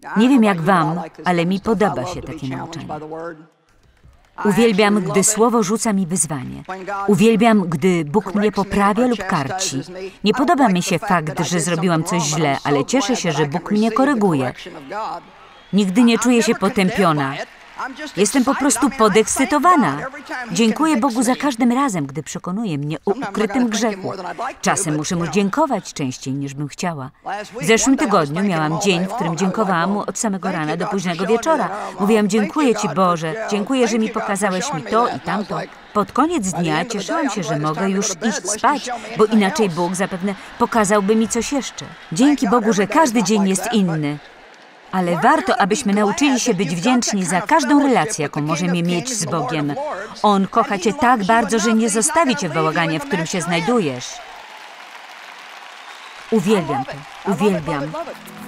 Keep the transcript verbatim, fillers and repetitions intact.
Nie wiem jak wam, ale mi podoba się takie nauczanie. Uwielbiam, gdy Słowo rzuca mi wyzwanie. Uwielbiam, gdy Bóg mnie poprawia lub karci. Nie podoba mi się fakt, że zrobiłam coś źle, ale cieszę się, że Bóg mnie koryguje. Nigdy nie czuję się potępiona. Jestem po prostu podekscytowana. Dziękuję Bogu za każdym razem, gdy przekonuje mnie o ukrytym grzechu. Czasem muszę Mu dziękować częściej, niż bym chciała. W zeszłym tygodniu miałam dzień, w którym dziękowałam Mu od samego rana do późnego wieczora. Mówiłam, dziękuję Ci, Boże, dziękuję, że mi pokazałeś mi to i tamto. Pod koniec dnia cieszyłam się, że mogę już iść spać, bo inaczej Bóg zapewne pokazałby mi coś jeszcze. Dzięki Bogu, że każdy dzień jest inny. Ale warto, abyśmy nauczyli się być wdzięczni za każdą relację, jaką możemy mieć z Bogiem. On kocha Cię tak bardzo, że nie zostawi Cię w bałaganie, w którym się znajdujesz. Uwielbiam to. Uwielbiam.